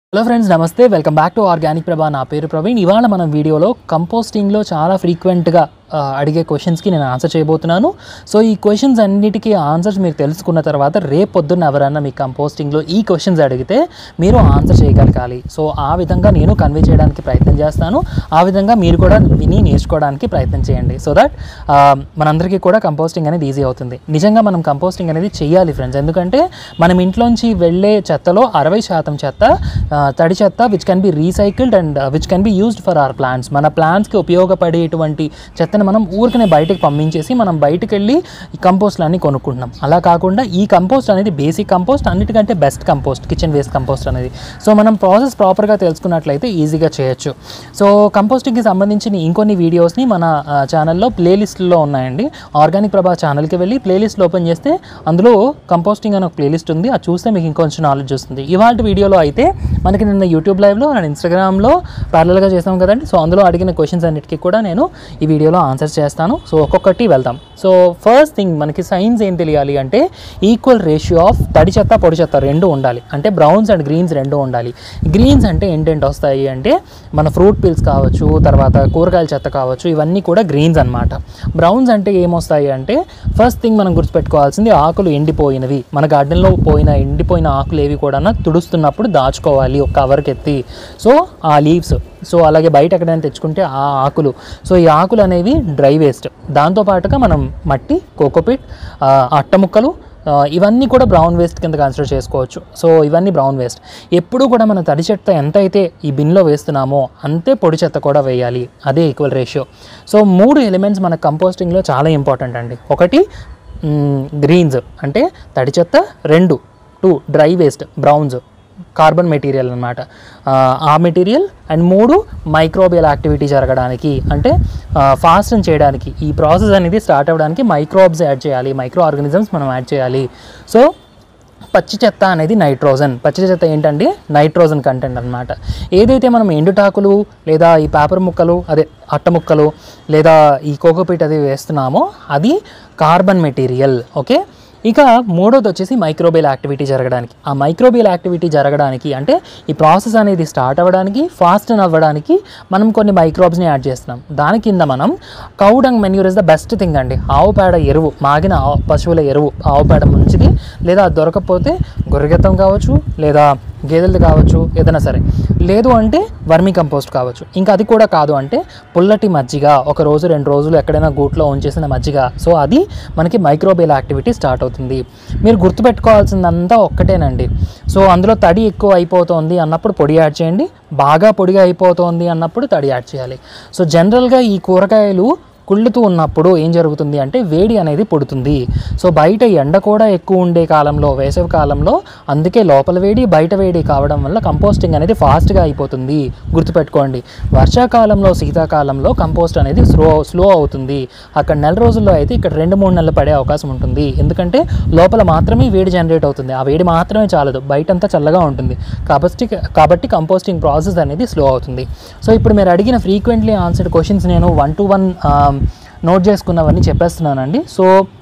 Hello friends, నమస్తే. Welcome back to organic Prabha. నా పేరు ప్రవీణ్. ఇవాళ మనం వీడియోలో కంపోస్టింగ్లో చాలా ఫ్రీక్వెంట్గా అడిగే క్వశ్చన్స్కి నేను ఆన్సర్ చేయబోతున్నాను. సో ఈ క్వశ్చన్స్ అన్నిటికీ ఆన్సర్స్ మీరు తెలుసుకున్న తర్వాత రేపు పొద్దున్న ఎవరన్నా మీ కంపోస్టింగ్లో ఈ క్వశ్చన్స్ అడిగితే మీరు ఆన్సర్ చేయగలగాలి. సో ఆ విధంగా నేను కన్వే చేయడానికి ప్రయత్నం చేస్తాను. ఆ విధంగా మీరు కూడా విని నేర్చుకోవడానికి ప్రయత్నం చేయండి. సో దట్ మనందరికీ కూడా కంపోస్టింగ్ అనేది ఈజీ అవుతుంది. నిజంగా మనం కంపోస్టింగ్ అనేది చేయాలి ఫ్రెండ్స్. ఎందుకంటే మనం ఇంట్లోంచి వెళ్ళే చెత్తలో 60% చెత్త తడి చెత్త which can be recycled and which can be used for our plants. మన ప్లాంట్స్కి ఉపయోగపడేటువంటి చెత్తని మనం ఊరికనే బయటకు పంపించేసి మనం బయటకు వెళ్ళి ఈ కంపోస్ట్లు అన్నీ కొనుక్కుంటున్నాం. అలా కాకుండా ఈ కంపోస్ట్ అనేది బేసిక్ కంపోస్ట్, అన్నిటికంటే best compost kitchen waste compost అనేది. సో మనం ప్రాసెస్ ప్రాపర్గా తెలుసుకున్నట్లయితే ఈజీగా చేయొచ్చు. సో కంపోస్టింగ్కి సంబంధించిన ఇంకొన్ని వీడియోస్ని మన ఛానల్లో ప్లేలిస్ట్లో ఉన్నాయండి. ఆర్గానిక్ ప్రభా ఛానల్కి వెళ్ళి ప్లేలిస్ట్లో ఓపెన్ చేస్తే అందులో కంపోస్టింగ్ అనే ఒక ప్లేలిస్ట్ ఉంది. అది చూస్తే మీకు ఇంకొంచెం నాలెడ్జ్ వస్తుంది. ఇవాళ వీడియోలో అయితే మనకి నిన్న యూట్యూబ్ లైవ్లో అండ్ ఇన్స్టాగ్రామ్లో ప్యారలల్గా చేసాం కదండి. సో అందులో అడిగిన క్వశ్చన్స్ అన్నిటికీ కూడా నేను ఈ వీడియోలో ఆన్సర్ చేస్తాను. సో ఒక్కొక్కటి వెళ్దాం. సో ఫస్ట్ థింగ్, మనకి సైన్స్ ఏం తెలియాలి అంటే ఈక్వల్ రేషియో ఆఫ్ తడి చెత్త పొడి చెత్త రెండు ఉండాలి. అంటే బ్రౌన్స్ అండ్ గ్రీన్స్ రెండు ఉండాలి. గ్రీన్స్ అంటే ఏంటంటే వస్తాయి అంటే మన ఫ్రూట్ పీల్స్ కావచ్చు, తర్వాత కూరగాయల చెత్త కావచ్చు, ఇవన్నీ కూడా గ్రీన్స్ అనమాట. బ్రౌన్స్ అంటే ఏమొస్తాయి అంటే ఫస్ట్ థింగ్ మనం గుర్తుపెట్టుకోవాల్సింది ఆకులు ఎండిపోయినవి. మన గార్డెన్లో ఎండిపోయిన ఆకులు ఏవి కూడా తుడుస్తున్నప్పుడు దాచుకోవాలి ఒక కవర్కి ఎత్తి. సో ఆ లీవ్స్, సో అలాగే బయట ఎక్కడైనా తెచ్చుకుంటే ఆ ఆకులు, సో ఈ ఆకులు అనేవి డ్రై వేస్ట్. దాంతోపాటుగా మనం మట్టి, కోకోపిట్, అట్ట ముక్కలు, ఇవన్నీ కూడా బ్రౌన్ వేస్ట్ కింద కన్సిడర్ చేసుకోవచ్చు. సో ఇవన్నీ బ్రౌన్ వేస్ట్. ఎప్పుడు కూడా మన తడి చెత్త ఎంత అయితే ఈ బిన్లో వేస్తున్నామో అంతే పొడి చెత్త కూడా వేయాలి. అదే ఈక్వల్ రేషియో. సో 3 ఎలిమెంట్స్ మన కంపోస్టింగ్లో చాలా ఇంపార్టెంట్ అండి. ఒకటి గ్రీన్స్ అంటే తడి చెత్త, 2 dry waste browns carbon material అనమాట, ఆ మెటీరియల్, అండ్ 3 మైక్రోబియల్ యాక్టివిటీ జరగడానికి అంటే ఫాస్టన్ చేయడానికి, ఈ ప్రాసెస్ అనేది స్టార్ట్ అవ్వడానికి మైక్రోబ్స్ యాడ్ చేయాలి, మైక్రో ఆర్గానిజమ్స్ మనం యాడ్ చేయాలి. సో పచ్చి చెత్త అనేది నైట్రోజన్. పచ్చి చెత్త ఏంటంటే నైట్రోజన్ కంటెంట్ అనమాట. ఏదైతే మనం ఎండుటాకులు లేదా ఈ పేపర్ ముక్కలు, అదే అట్ట ముక్కలు లేదా ఈ కోకోపీట్ అది వేస్తున్నామో అది కార్బన్ మెటీరియల్. ఓకే, ఇక మూడోది వచ్చేసి మైక్రోబియల్ యాక్టివిటీ జరగడానికి. ఆ మైక్రోబియల్ యాక్టివిటీ జరగడానికి అంటే ఈ ప్రాసెస్ అనేది స్టార్ట్ అవ్వడానికి, ఫాస్ట్ అవ్వడానికి మనం కొన్ని మైక్రోబ్స్ని యాడ్ చేస్తున్నాం. దాని కింద మనం cow dung manure is the best thing అండి. ఆవు పేడ ఎరువు, మాగిన పశువుల ఎరువు, ఆవు పేడ మంచిది. లేదా దొరకకపోతే గొర్రెగెత్తం కావచ్చు, లేదా గేదెలది కావచ్చు, ఏదైనా సరే. లేదు అంటే వర్మీ కంపోస్ట్ కావచ్చు. ఇంకా అది కూడా కాదు అంటే పుల్లటి మజ్జిగ, 1 రోజు 2 రోజులు ఎక్కడైనా గూట్లో ఉంచేసిన మజ్జిగ. సో అది మనకి మైక్రోబియల్ యాక్టివిటీ స్టార్ట్ అవుతుంది. మీరు గుర్తుపెట్టుకోవాల్సిందంతా ఒక్కటేనండి. సో అందులో తడి ఎక్కువ అయిపోతుంది అన్నప్పుడు పొడి యాడ్ చేయండి, బాగా పొడిగా అయిపోతుంది అన్నప్పుడు తడి యాడ్ చేయాలి. సో జనరల్గా ఈ కూరగాయలు కుళ్ళుతూ ఉన్నప్పుడు ఏం జరుగుతుంది అంటే వేడి అనేది పుడుతుంది. సో బయట ఎండ కూడా ఎక్కువ ఉండే కాలంలో, వేసవి కాలంలో, అందుకే లోపల వేడి బయట వేడి కావడం వల్ల కంపోస్టింగ్ అనేది ఫాస్ట్గా అయిపోతుంది. గుర్తుపెట్టుకోండి, వర్షాకాలంలో శీతాకాలంలో కంపోస్ట్ అనేది స్లో అవుతుంది. అక్కడ నెల రోజుల్లో అయితే ఇక్కడ 2-3 నెలలు పడే అవకాశం ఉంటుంది. ఎందుకంటే లోపల మాత్రమే వేడి జనరేట్ అవుతుంది. ఆ వేడి మాత్రమే చాలదు, బయటంతా చల్లగా ఉంటుంది. కాబట్టి కంపోస్టింగ్ ప్రాసెస్ అనేది స్లో అవుతుంది. సో ఇప్పుడు మీరు అడిగిన ఫ్రీక్వెంట్లీ ఆన్సర్డ్ క్వశ్చన్స్ నేను 1 to 1 నోట్ చేసుకున్నవన్నీ చెప్పేస్తున్నానండి. So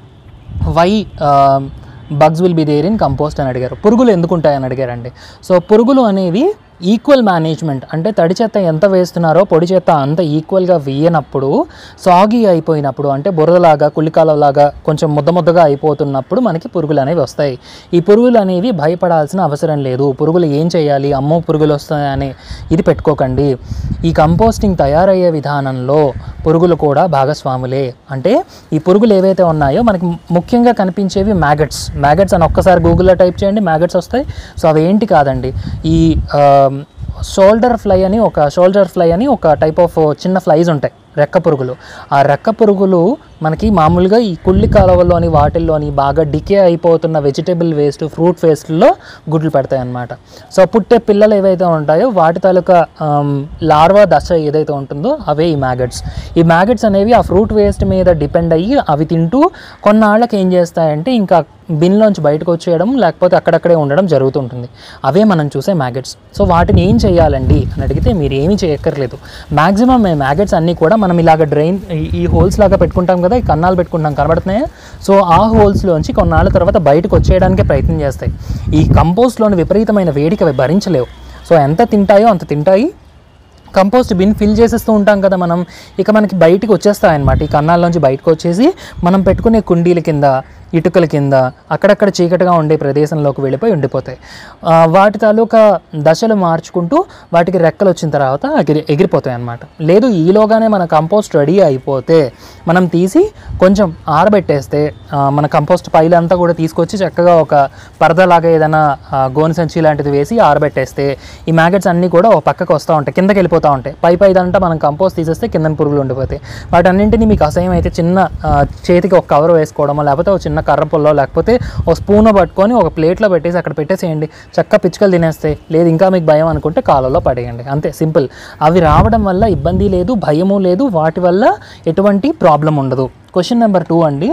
why bugs will be there in compost అని అడిగారు. పురుగులు ఎందుకు ఉంటాయని అడిగారండి. సో పురుగులు అనేవి ఈక్వల్ మేనేజ్మెంట్ అంటే తడి చెత్త ఎంత వేస్తున్నారో పొడి చెత్త అంత ఈక్వల్గా వేయనప్పుడు, సాగి అయిపోయినప్పుడు అంటే బురదలాగా కుళ్ళికాలలాగా కొంచెం ముద్దగా అయిపోతున్నప్పుడు మనకి పురుగులు అనేవి వస్తాయి. ఈ పురుగులు అనేవి భయపడాల్సిన అవసరం లేదు. పురుగులు ఏం చేయాలి, అమ్మో పురుగులు వస్తాయని ఇది పెట్టుకోకండి. ఈ కంపోస్టింగ్ తయారయ్యే విధానంలో పురుగులు కూడా భాగస్వాములే. అంటే ఈ పురుగులు ఏవైతే ఉన్నాయో మనకి ముఖ్యంగా కనిపించేవి మ్యాగట్స్ అని ఒక్కసారి గూగుల్లో టైప్ చేయండి, మ్యాగట్స్ వస్తాయి. సో అవి ఏంటి కాదండి, ఈ షోల్డర్ ఫ్లై అని ఒక టైప్ ఆఫ్ చిన్న ఫ్లైస్ ఉంటాయి, రెక్క పురుగులు. ఆ రెక్క పురుగులు మనకి మామూలుగా ఈ కుళ్ళి కాలువల్లోని వాటిల్లోని బాగా డికే అయిపోతున్న వెజిటేబుల్ వేస్ట్, ఫ్రూట్ వేస్ట్లో గుడ్లు పెడతాయి అన్నమాట. సో పుట్టే పిల్లలు ఏవైతే ఉంటాయో వాటి తాలూకా లార్వా దశ ఏదైతే ఉంటుందో అవే ఈ మ్యాగట్స్ అనేవి ఆ ఫ్రూట్ వేస్ట్ మీద డిపెండ్ అయ్యి అవి తింటూ కొన్నాళ్ళకి ఏం చేస్తాయంటే ఇంకా బిన్లోంచి బయటకు వచ్చేయడం లేకపోతే అక్కడక్కడే ఉండడం జరుగుతుంటుంది. అవే మనం చూసే మ్యాగట్స్. సో వాటిని ఏం చేయాలండి అని అడిగితే మీరు ఏమీ చేయక్కర్లేదు. మ్యాక్సిమం మ్యాగట్స్ అన్నీ కూడా మనం ఇలాగ డ్రైన్ ఈ హోల్స్ లాగా పెట్టుకుంటాం కదా, ఈ కన్నాలు పెట్టుకుంటాం కనబడుతున్నాయా. సో ఆ హోల్స్లోంచి కొన్నాళ్ళ తర్వాత బయటకు వచ్చేయడానికే ప్రయత్నం చేస్తాయి. ఈ కంపోస్ట్లోని విపరీతమైన వేడికి అవి భరించలేవు. సో ఎంత తింటాయో అంత తింటాయి. కంపోస్ట్ బిన్ ఫిల్ చేసేస్తూ ఉంటాం కదా మనం, ఇక మనకి బయటికి వచ్చేస్తాయన్నమాట. ఈ కన్నాల్లోంచి బయటకు వచ్చేసి మనం పెట్టుకునే కుండీల కింద, ఇటుకల కింద, అక్కడక్కడ చీకటిగా ఉండే ప్రదేశంలోకి వెళ్ళిపోయి ఉండిపోతాయి. వాటి తాలూకా దశలు మార్చుకుంటూ వాటికి రెక్కలు వచ్చిన తర్వాత ఎగిరిపోతాయి అన్నమాట. లేదు ఈలోగానే మన కంపోస్ట్ రెడీ అయిపోతే మనం తీసి కొంచెం ఆరబెట్టేస్తే మన కంపోస్ట్ పైలంతా కూడా తీసుకొచ్చి చక్కగా ఒక పరదలాగా ఏదైనా గోను సంచి లాంటిది వేసి ఆరబెట్టేస్తే ఈ మ్యాగెట్స్ అన్నీ కూడా ఒక పక్కకు వస్తూ ఉంటాయి, కిందకి వెళ్ళిపోతూ ఉంటాయి. పైదంతా మనం కంపోస్ట్ తీసేస్తే కింద పురుగులు ఉండిపోతాయి. వాటన్నింటినీ మీకు అసహ్యం అయితే చిన్న చేతికి ఒక కవర్ వేసుకోవడమో, లేకపోతే ఒక చిన్న కర్ర పుల్లో, లేకపోతే ఒక స్పూన్ పట్టుకొని ఒక ప్లేట్లో పెట్టేసి అక్కడ పెట్టేసేయండి. చక్క పిచ్చుకలు తినేస్తాయి. లేదు ఇంకా మీకు భయం అనుకుంటే కాలువలో పడేయండి, అంతే, సింపుల్. అవి రావడం వల్ల ఇబ్బంది లేదు, భయము లేదు, వాటి వల్ల ఎటువంటి ప్రాబ్లం ఉండదు. క్వశ్చన్ నెంబర్ 2 అండి,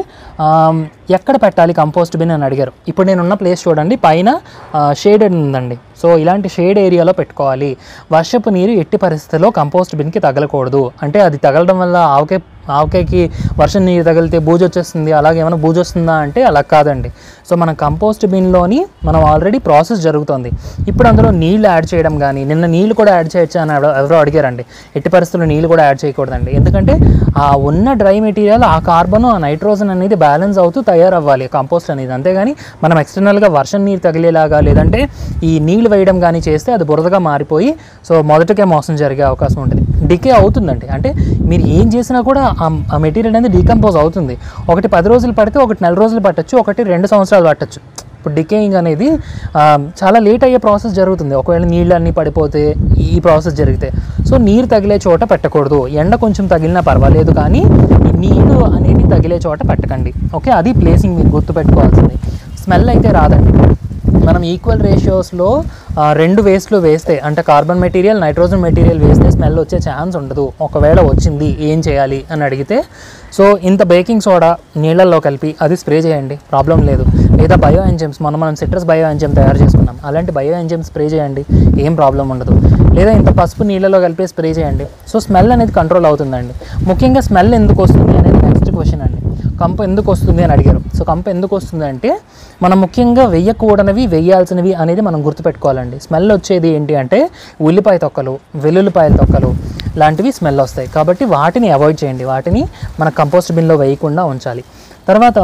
ఎక్కడ పెట్టాలి కంపోస్ట్ బిన్ అని అడిగారు. ఇప్పుడు నేనున్న ప్లేస్ చూడండి, పైన షేడెడ్ ఉందండి. సో ఇలాంటి షేడ్ ఏరియాలో పెట్టుకోవాలి. వర్షపు నీరు ఎట్టి పరిస్థితుల్లో కంపోస్ట్ బిన్కి తగలకూడదు. అంటే అది తగలడం వల్ల ఆవకాయకి వర్షం నీరు తగిలితే బూజు వచ్చేస్తుంది, అలాగే ఏమైనా బూజు వస్తుందా అంటే అలా కాదండి. సో మన కంపోస్ట్ బిన్లోని మనం ఆల్రెడీ ప్రాసెస్ జరుగుతుంది. ఇప్పుడు అందులో నీళ్ళు యాడ్ చేయడం కానీ, నిన్న నీళ్ళు కూడా యాడ్ చేయొచ్చా అని ఎవరో అడిగారండి. ఎట్టి పరిస్థితుల్లో నీళ్ళు కూడా యాడ్ చేయకూడదండి. ఎందుకంటే ఆ ఉన్న డ్రై మెటీరియల్, ఆ కార్బన్, ఆ నైట్రోజన్ అనేది బ్యాలెన్స్ అవుతూ తయారవ్వాలి కంపోస్ట్ అనేది. అంతేగాని మనం ఎక్స్టర్నల్గా వర్షం నీరు తగిలేలాగా లేదంటే ఈ నీళ్ళు వేయడం కానీ చేస్తే అది బురదగా మారిపోయి సో మొదటికే మోసం జరిగే అవకాశం ఉంటుంది. డికే అవుతుందండి. అంటే మీరు ఏం చేసినా కూడా ఆ మెటీరియల్ అనేది డీకంపోజ్ అవుతుంది. ఒకటి 10 రోజులు పడితే ఒకటి 4 రోజులు పట్టచ్చు, ఒకటి 2 సంవత్సరాలు పట్టచ్చు. ఇప్పుడు డికేయింగ్ అనేది చాలా లేట్ అయ్యే ప్రాసెస్ జరుగుతుంది. ఒకవేళ నీళ్ళు అన్నీ పడిపోతే ఈ ప్రాసెస్ జరిగితే. సో నీరు తగిలే చోట పెట్టకూడదు. ఎండ కొంచెం తగిలినా పర్వాలేదు, కానీ ఈ నీళ్ళు అనేది తగిలే చోట పెట్టకండి. ఓకే, అది ప్లేసింగ్ మీరు గుర్తుపెట్టుకోవాల్సింది. స్మెల్ అయితే రాదండి. మనం ఈక్వల్ రేషియోస్లో 2 వేస్ట్లు వేస్తే, అంటే కార్బన్ మెటీరియల్, నైట్రోజన్ మెటీరియల్ వేస్తే స్మెల్ వచ్చే ఛాన్స్ ఉండదు. ఒకవేళ వచ్చింది ఏం చేయాలి అని అడిగితే, సో ఇంత బేకింగ్ సోడా నీళ్ళల్లో కలిపి అది స్ప్రే చేయండి, ప్రాబ్లం లేదు. లేదా బయో ఎంజైమ్స్, మనం సిట్రస్ బయో ఎంజైమ్ తయారు చేసుకున్నాం, అలాంటి బయో ఎంజైమ్ స్ప్రే చేయండి, ఏం ప్రాబ్లం ఉండదు. లేదా ఇంత పసుపు నీళ్ళలో కలిపి స్ప్రే చేయండి. సో స్మెల్ అనేది కంట్రోల్ అవుతుందండి. ముఖ్యంగా స్మెల్ ఎందుకు వస్తుంది అనేది నెక్స్ట్ క్వశ్చన్ అండి. కంపు ఎందుకు వస్తుంది అని అడిగారు. సో కంపు ఎందుకు వస్తుంది అంటే మనం ముఖ్యంగా వేయకూడనివి, వేయాల్సినవి అనేది మనం గుర్తుపెట్టుకోవాలండి. స్మెల్ వచ్చేది ఏంటి అంటే ఉల్లిపాయ తొక్కలు, వెల్లుల్లిపాయల తొక్కలు లాంటివి స్మెల్ వస్తాయి. కాబట్టి వాటిని అవాయిడ్ చేయండి. వాటిని మన కంపోస్ట్ బిన్లో వేయకుండా ఉంచాలి. తర్వాత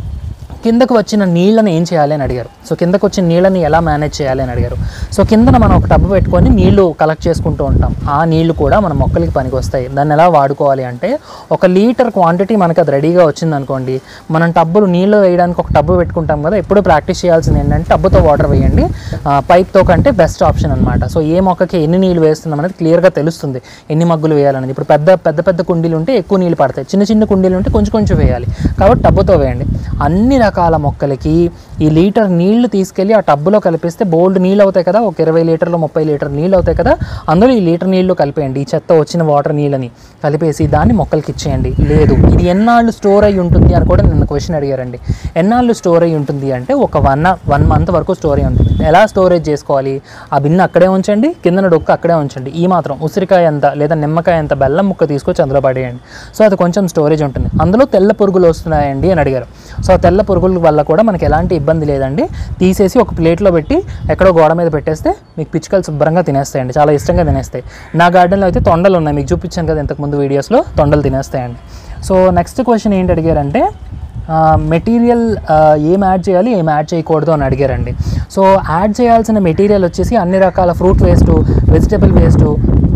కిందకు వచ్చిన నీళ్ళని ఏం చేయాలి అని అడిగారు. సో కిందకు వచ్చిన నీళ్ళని ఎలా మేనేజ్ చేయాలి అని అడిగారు. సో కిందన మనం ఒక టబ్బు పెట్టుకొని నీళ్లు కలెక్ట్ చేసుకుంటూ ఉంటాం. ఆ నీళ్లు కూడా మన మొక్కలకి పనికి వస్తాయి. దాన్ని ఎలా వాడుకోవాలి అంటే 1 లీటర్ క్వాంటిటీ మనకి అది రెడీగా వచ్చిందనుకోండి, మనం టబ్బులు నీళ్ళు వేయడానికి ఒక టబ్బు పెట్టుకుంటాం కదా, ఎప్పుడు ప్రాక్టీస్ చేయాల్సింది ఏంటంటే టబ్బుతో వాటర్ వేయండి, పైప్తో కంటే బెస్ట్ ఆప్షన్ అనమాట. సో ఏ మొక్కకి ఎన్ని నీళ్ళు వేస్తున్నాం అనేది క్లియర్గా తెలుస్తుంది, ఎన్ని మగ్గులు వేయాలనేది. ఇప్పుడు పెద్ద కుండీలు ఉంటే ఎక్కువ నీళ్ళు పడతాయి, చిన్న కుండీలు ఉంటే కొంచెం వేయాలి. కాబట్టి టబ్బుతో వేయండి. అన్ని రకాల మొక్కలకి ఈ లీటర్ నీళ్లు తీసుకెళ్ళి ఆ టబ్బులో కలిపిస్తే బోల్డ్ నీళ్ళు అవుతాయి కదా, ఒక 20 లీటర్లు 30 లీటర్ నీళ్ళు అవుతాయి కదా, అందులో ఈ లీటర్ నీళ్లు కలిపేయండి. ఈ చెత్త వచ్చిన వాటర్ నీళ్ళని కలిపేసి దాన్ని మొక్కలకి ఇచ్చేయండి. లేదు ఇది ఎన్నాళ్ళు స్టోర్ అయ్యి ఉంటుంది అని కూడా నిన్న క్వశ్చన్ అడిగారండి. ఎన్నాళ్ళు స్టోర్ అయ్యి ఉంటుంది అంటే ఒక 1 మంత్ వరకు స్టోర్ అయ్యి ఉంటుంది. ఎలా స్టోరేజ్ చేసుకోవాలి? ఆ బిన్న అక్కడే ఉంచండి, కిందన డొక్క అక్కడే ఉంచండి. ఈ మాత్రం ఉసిరికాయ అంత లేదా నిమ్మకాయ అంత బెల్లం ముక్క తీసుకొచ్చి అందులో పడేయండి. సో అది కొంచెం స్టోరేజ్ ఉంటుంది. అందులో తెల్ల పురుగులు వస్తున్నాయండి అని అడిగారు. సో ఆ తెల్ల పురుగుల వల్ల కూడా మనకి ఎలాంటి ఇబ్బంది లేదండి. తీసేసి ఒక ప్లేట్లో పెట్టి ఎక్కడో గోడ మీద పెట్టేస్తే మీకు పిచ్చుకలు శుభ్రంగా తినేస్తాయండి, చాలా ఇష్టంగా తినేస్తాయి. నా గార్డెన్లో అయితే తొండలు ఉన్నాయి, మీకు చూపించాను కదా ఇంతకుముందు వీడియోస్లో, తొండలు తినేస్తాయండి. సో నెక్స్ట్ క్వశ్చన్ ఏంటి అడిగారంటే మెటీరియల్ ఏం యాడ్ చేయాలి, ఏం యాడ్ చేయకూడదు అని అడిగారండి. సో యాడ్ చేయాల్సిన మెటీరియల్ వచ్చేసి అన్ని రకాల ఫ్రూట్ వేస్టు, వెజిటబుల్ వేస్టు,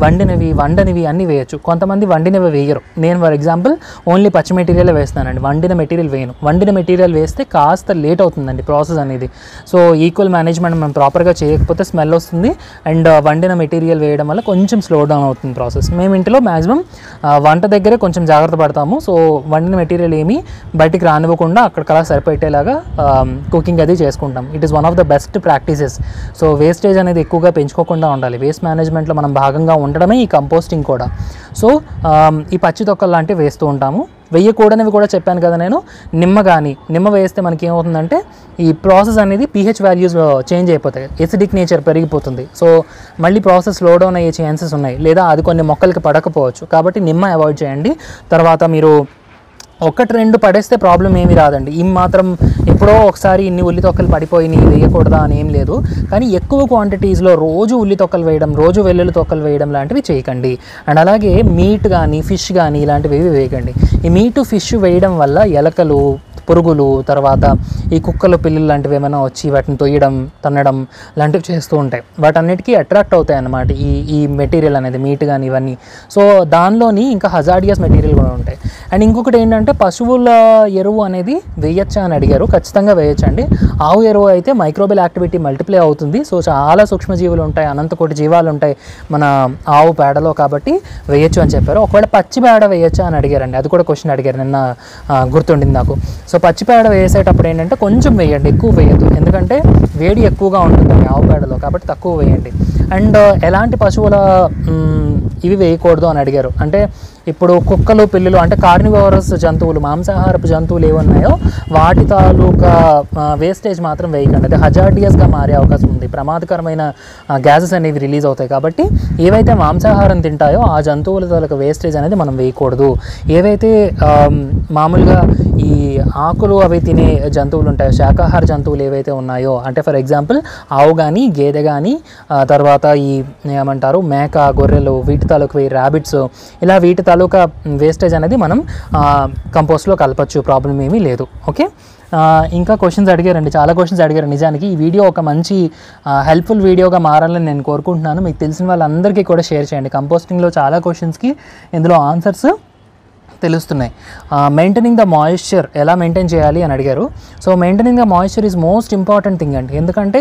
వండనివి అన్నీ వేయచ్చు. కొంతమంది వండినవి వేయరు. నేను ఫర్ ఎగ్జాంపుల్ ఓన్లీ పచ్చి మెటీరియల్ వేస్తానండి, వండిన మెటీరియల్ వేయను. వండిన మెటీరియల్ వేస్తే కాస్త లేట్ అవుతుందండి ప్రాసెస్ అనేది. సో ఈక్వల్ మేనేజ్మెంట్ మనం ప్రాపర్గా చేయకపోతే స్మెల్ వస్తుంది, అండ్ వండిన మెటీరియల్ వేయడం వల్ల కొంచెం స్లో డౌన్ అవుతుంది ప్రాసెస్. మేము ఇంట్లో మ్యాక్సిమం వంట దగ్గరే కొంచెం జాగ్రత్త పడతాము. సో వండిన మెటీరియల్ ఏమీ బయటికి రానివ్వకుండా అక్కడికలా సరిపెట్టేలాగా కుకింగ్ అది చేసుకుంటాం. It is one of the best practices. So wastage అనేది ఎక్కువగా పెంచుకోకుండా ఉండాలి. వేస్ట్ మేనేజ్మెంట్లో మనం భాగంగా ఉండడమే ఈ కంపోస్టింగ్ కూడా. సో ఈ పచ్చి తొక్కలు లాంటివి వేస్తూ ఉంటాము. వేయకూడనివి కూడా చెప్పాను కదా నేను. నిమ్మ వేస్తే మనకి ఏమవుతుందంటే ఈ ప్రాసెస్ అనేది pH వాల్యూస్ చేంజ్ అయిపోతాయి, ఎసిడిక్ నేచర్ పెరిగిపోతుంది. సో మళ్ళీ ప్రాసెస్ స్లో డౌన్ అయ్యే ఛాన్సెస్ ఉన్నాయి, లేదా అది కొన్ని మొక్కలకి పడకపోవచ్చు. కాబట్టి నిమ్మ అవాయిడ్ చేయండి. తర్వాత మీరు 1-2 పడేస్తే ప్రాబ్లం ఏమీ రాదండి. ఈ మాత్రం ఎప్పుడో ఒకసారి ఇన్ని ఉల్లి తొక్కలు పడిపోయినాయి వేయకూడదా అని ఏం లేదు, కానీ ఎక్కువ క్వాంటిటీస్లో రోజు ఉల్లి తొక్కలు వేయడం, రోజు వెల్లుల్లి తొక్కలు వేయడం లాంటివి చేయకండి. అండ్ అలాగే మీట్ కానీ ఫిష్ కానీ ఇలాంటివి వేయకండి. ఈ మీటు ఫిష్ వేయడం వల్ల ఎలకలు, పురుగులు, తర్వాత ఈ కుక్కలు, పిల్లులు లాంటివి ఏమైనా వచ్చి వాటిని తొయ్యడం, తన్నడం లాంటివి చేస్తూ ఉంటాయి. వాటన్నిటికీ అట్రాక్ట్ అవుతాయి అన్నమాట ఈ మెటీరియల్ అనేది, మీట్ కానీ ఇవన్నీ. సో దానిలోని ఇంకా హజార్డియస్ మెటీరియల్ కూడా ఉంటాయి. అండ్ ఇంకొకటి ఏంటంటే పశువుల ఎరువు అనేది వేయచ్చా అని అడిగారు. ఖచ్చితంగా వేయచ్చండి. ఆవు ఎరువు అయితే మైక్రోబియల్ యాక్టివిటీ మల్టిప్లై అవుతుంది. సో చాలా సూక్ష్మజీవులు ఉంటాయి, అనంత కోటి జీవాలు ఉంటాయి మన ఆవు పేడలో, కాబట్టి వేయచ్చు అని చెప్పారు. ఒకవేళ పచ్చి పేడ వేయచ్చా అని అడిగారండి, అది కూడా క్వశ్చన్ అడిగారు నిన్న, గుర్తుండింది నాకు. సో పచ్చి పేడ వేసేటప్పుడు ఏంటంటే కొంచెం వేయండి, ఎక్కువ వేయద్దు, ఎందుకంటే వేడి ఎక్కువగా ఉంటుందండి ఆవు పేడలో, కాబట్టి తక్కువ వేయండి. అండ్ ఎలాంటి పశువుల ఇవి వేయకూడదు అని అడిగారు. అంటే ఇప్పుడు కుక్కలు, పిల్లులు అంటే కార్నివోరస్ జంతువులు, మాంసాహారపు జంతువులు ఏమున్నాయో వాటి తాలూకా వేస్టేజ్ మాత్రం వేయకండి. అది హజార్డియస్గా మారే అవకాశం ఉంది, ప్రమాదకరమైన గ్యాసెస్ అనేవి రిలీజ్ అవుతాయి. కాబట్టి ఏవైతే మాంసాహారం తింటాయో ఆ జంతువుల తాలూకా వేస్టేజ్ అనేది మనం వేయకూడదు. ఏవైతే మామూలుగా ఈ ఆకులు అవి తినే జంతువులు ఉంటాయో, శాకాహార జంతువులు ఏవైతే ఉన్నాయో, అంటే ఫర్ ఎగ్జాంపుల్ ఆవు కానీ, గేదె కానీ, తర్వాత ఈ ఏమంటారు మేక, గొర్రెలు, వీటి తాలూకా ర్యాబిట్స్, ఇలా వీటి తాలూకా వేస్టేజ్ అనేది మనం కంపోస్ట్లో కలపచ్చు, ప్రాబ్లం ఏమీ లేదు. ఓకే, ఇంకా క్వశ్చన్స్ అడిగారండి, చాలా క్వశ్చన్స్ అడిగారు. నిజానికి ఈ వీడియో ఒక మంచి హెల్ప్ఫుల్ వీడియోగా మారాలని నేను కోరుకుంటున్నాను. మీకు తెలిసిన వాళ్ళందరికీ కూడా షేర్ చేయండి. కంపోస్టింగ్లో చాలా క్వశ్చన్స్కి ఇందులో ఆన్సర్స్ తెలుస్తున్నాయి. మెయింటైనింగ్ ద మాయిశ్చర్ ఎలా మెయింటైన్ చేయాలి అని అడిగారు. So maintaining the moisture is most important thing అండి. ఎందుకంటే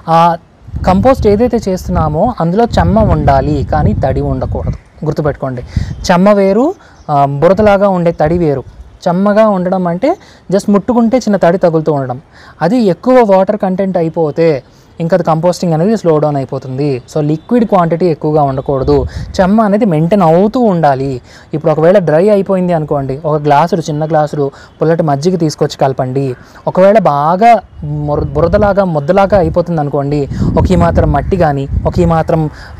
కంపోస్ట్ ఏదైతే చేస్తున్నామో అందులో చెమ్మ ఉండాలి, కానీ తడి ఉండకూడదు. గుర్తుపెట్టుకోండి, చెమ్మ వేరు, బురదలాగా ఉండే తడి వేరు. చెమ్మగా ఉండడం అంటే జస్ట్ ముట్టుకుంటే చిన్న తడి తగులుతూ ఉండడం. అది ఎక్కువ వాటర్ కంటెంట్ అయిపోతే ఇంకా అది కంపోస్టింగ్ అనేది స్లో డౌన్ అయిపోతుంది. సో లిక్విడ్ క్వాంటిటీ ఎక్కువగా ఉండకూడదు, చెమ్మ అనేది మెయింటైన్ అవుతూ ఉండాలి. ఇప్పుడు ఒకవేళ డ్రై అయిపోయింది అనుకోండి, ఒక గ్లాసుడు, చిన్న గ్లాసుడు పుల్లటి మజ్జిగ తీసుకొచ్చి కలపండి. ఒకవేళ బాగా బురదలాగా, ముద్దలాగా అయిపోతుంది అనుకోండి, ఒక మాత్రం మట్టి కానీ, ఒక మాత్రం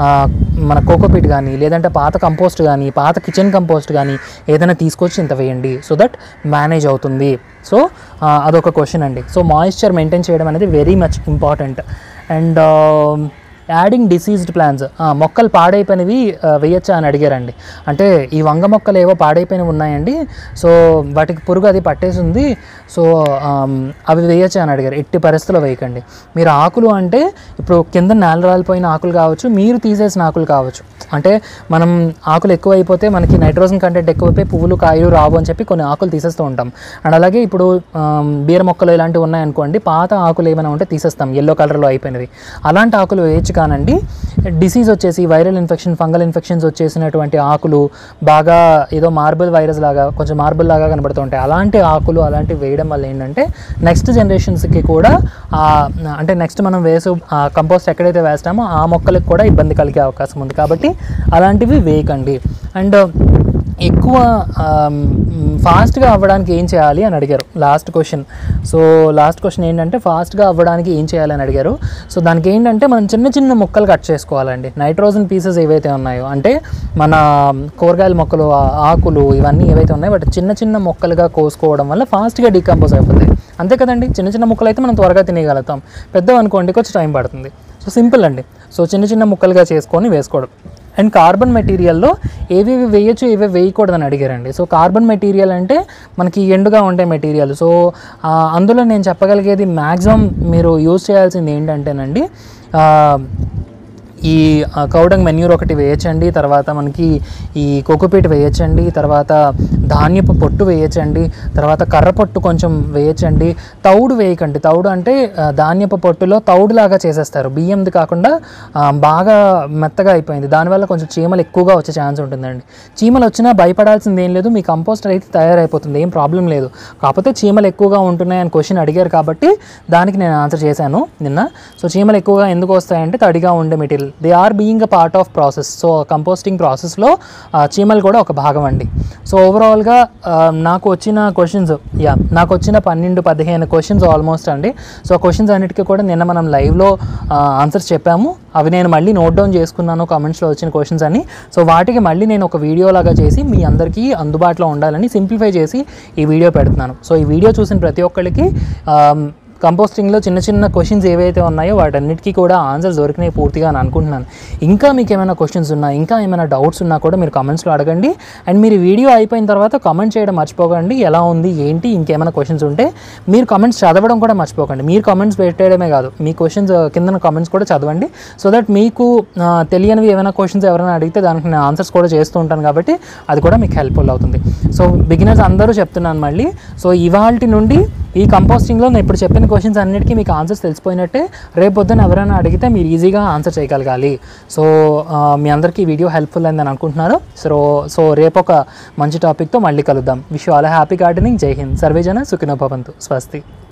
మన కోకోపీట్ కానీ, లేదంటే పాత కంపోస్ట్ కానీ, పాత కిచెన్ కంపోస్ట్ కానీ ఏదైనా తీసుకొచ్చి ఇంత వేయండి. సో దట్ మేనేజ్ అవుతుంది. సో అదొక క్వశ్చన్ అండి. సో మాయిశ్చర్ మెయింటైన్ చేయడం అనేది very much important. And adding diseased plants, మొక్కలు పాడైపోయినవి వేయచ్చా అని అడిగారండి. అంటే ఈ వంగ మొక్కలు ఏవో పాడైపోయినవి ఉన్నాయండి, సో వాటికి పురుగు అది పట్టేసింది, సో అవి వేయచ్చా అని అడిగారు. ఎట్టి పరిస్థితుల్లో వేయకండి. మీరు ఆకులు అంటే ఇప్పుడు కింద నేల రాలిపోయిన ఆకులు కావచ్చు, మీరు తీసేసిన ఆకులు కావచ్చు. అంటే మనం ఆకులు ఎక్కువ అయిపోతే మనకి నైట్రోజన్ కంటెంట్ ఎక్కువైపోయి పువ్వులు, కాయలు రావు అని చెప్పి కొన్ని ఆకులు తీసేస్తూ ఉంటాం. అండ్ అలాగే ఇప్పుడు బీర మొక్కలు ఇలాంటివి ఉన్నాయనుకోండి, పాత ఆకులు ఏమైనా ఉంటే తీసేస్తాం, ఎల్లో కలర్లో అయిపోయినవి. అలాంటి ఆకులు వేయచ్చు. కానండి డిసీజ్ వచ్చేసి వైరల్ ఇన్ఫెక్షన్, ఫంగల్ ఇన్ఫెక్షన్స్ వచ్చేసినటువంటి ఆకులు, బాగా ఏదో మార్బుల్ వైరస్ లాగా, కొంచెం మార్బుల్ లాగా కనబడుతుంటాయి, అలాంటి ఆకులు అలాంటివి వేయడం వల్ల ఏంటంటే నెక్స్ట్ జనరేషన్స్కి కూడా అంటే నెక్స్ట్ మనం కంపోస్ట్ ఎక్కడైతే వేస్తామో ఆ మొక్కలకు కూడా ఇబ్బంది కలిగే అవకాశం ఉంది. కాబట్టి అలాంటివి వేయకండి. అండ్ ఎక్కువ ఫాస్ట్గా అవ్వడానికి ఏం చేయాలి అని అడిగారు, last question. So last question ఏంటంటే ఫాస్ట్గా అవ్వడానికి ఏం చేయాలి అని అడిగారు. సో దానికి ఏంటంటే మనం చిన్న చిన్న ముక్కలు కట్ చేసుకోవాలండి. నైట్రోజన్ పీసెస్ ఏవైతే ఉన్నాయో, అంటే మన కూరగాయల మొక్కలు, ఆకులు ఇవన్నీ ఏవైతే ఉన్నాయో వాటి చిన్న చిన్న మొక్కలుగా కోసుకోవడం వల్ల ఫాస్ట్గా డీకంపోజ్ అయిపోతాయి. అంతే కదండి, చిన్న చిన్న ముక్కలు అయితే మనం త్వరగా తినేయగలుగుతాం, పెద్దవి అనుకోండి కొంచెం టైం పడుతుంది. సో సింపుల్ అండి. సో చిన్న చిన్న ముక్కలుగా చేసుకొని వేసుకోవడం. అండ్ కార్బన్ మెటీరియల్లో ఏవేవి వేయచ్చు, ఏవేవి వేయకూడదని అడిగారండి. సో కార్బన్ మెటీరియల్ అంటే మనకి ఎండుగా ఉండే మెటీరియల్. సో అందులో నేను చెప్పగలిగేది మ్యాక్సిమం మీరు యూజ్ చేయాల్సింది ఏంటంటేనండి, ఈ కౌడంగ్ మెన్యూర్ ఒకటి వేయచ్చండి, తర్వాత మనకి ఈ కోకోపీట్ వేయచ్చండి, తర్వాత ధాన్యపు పొట్టు వేయచ్చండి, తర్వాత కర్ర పొట్టు కొంచెం వేయచ్చండి. తౌడు వేయకండి. తౌడు అంటే ధాన్యపు పొట్టులో తౌడులాగా చేసేస్తారు, బియ్యంది కాకుండా బాగా మెత్తగా అయిపోయింది, దానివల్ల కొంచెం చీమలు ఎక్కువగా వచ్చే ఛాన్స్ ఉంటుందండి. చీమలు వచ్చినా భయపడాల్సింది ఏం లేదు, మీ కంపోస్టర్ అయితే తయారైపోతుంది, ఏం ప్రాబ్లం లేదు. కాకపోతే చీమలు ఎక్కువగా ఉంటున్నాయని క్వశ్చన్ అడిగారు కాబట్టి దానికి నేను ఆన్సర్ చేశాను నిన్న. సో చీమలు ఎక్కువగా ఎందుకు వస్తాయంటే తడిగా ఉండే material, they are being a part of process. So composting ప్రాసెస్లో చీమలు కూడా ఒక భాగం అండి. సో ఓవరాల్గా నాకు వచ్చిన క్వశ్చన్స్ నాకు వచ్చిన 12-15 క్వశ్చన్స్ ఆల్మోస్ట్ అండి. సో క్వశ్చన్స్ అన్నిటికీ కూడా నిన్న మనం లైవ్లో ఆన్సర్స్ చెప్పాము. అవి నేను మళ్ళీ నోట్ డౌన్ చేసుకున్నాను కామెంట్స్లో వచ్చిన క్వశ్చన్స్ అన్ని. సో వాటికి మళ్ళీ నేను ఒక వీడియో లాగా చేసి మీ అందరికీ అందుబాటులో ఉండాలని సింప్లిఫై చేసి ఈ వీడియో పెడుతున్నాను. సో ఈ వీడియో చూసిన ప్రతి ఒక్కరికి కంపోస్టింగ్లో చిన్న చిన్న క్వశ్చన్స్ ఏవైతే ఉన్నాయో వాటన్నిటికీ కూడా ఆన్సర్స్ దొరికినాయి పూర్తిగా అని అనుకుంటున్నాను. ఇంకా మీకు ఏమైనా క్వశ్చన్స్ ఉన్నా, ఇంకా ఏమైనా డౌట్స్ ఉన్నా కూడా మీరు కామెంట్స్లో అడగండి. అండ్ మీరు వీడియో అయిపోయిన తర్వాత కామెంట్ చేయడం మర్చిపోకండి. ఎలా ఉంది ఏంటి, ఇంకేమైనా క్వశ్చన్స్ ఉంటే మీరు కామెంట్స్ చదవడం కూడా మర్చిపోకండి. మీరు కామెంట్స్ పెట్టేయడమే కాదు, మీ క్వశ్చన్స్ కింద కామెంట్స్ కూడా చదవండి. సో దట్ మీకు తెలియనివి ఏమైనా క్వశ్చన్స్ ఎవరైనా అడిగితే దానికి నేను ఆన్సర్స్ కూడా చేస్తూ ఉంటాను కాబట్టి అది కూడా మీకు హెల్ప్ఫుల్ అవుతుంది. సో బిగినర్స్ అందరూ చెప్తున్నాను మళ్ళీ. సో ఇవాల్టి నుండి ఈ కంపోస్టింగ్లో నేను ఇప్పుడు చెప్పిన క్వశ్చన్స్ అన్నిటికీ మీకు ఆన్సర్స్ తెలిసిపోయినట్టే. రేపు పొద్దున్న ఎవరైనా అడిగితే మీరు ఈజీగా ఆన్సర్ చేయగలగాలి. సో మీ అందరికీ ఈ వీడియో హెల్ప్ఫుల్ అయిందని అనుకుంటున్నాను. సో రేపు ఒక మంచి టాపిక్తో మళ్ళీ కలుద్దాం. Wish you all happy gardening. జై హింద్. సర్వేజన సుఖినో భవంతు. స్వస్తి.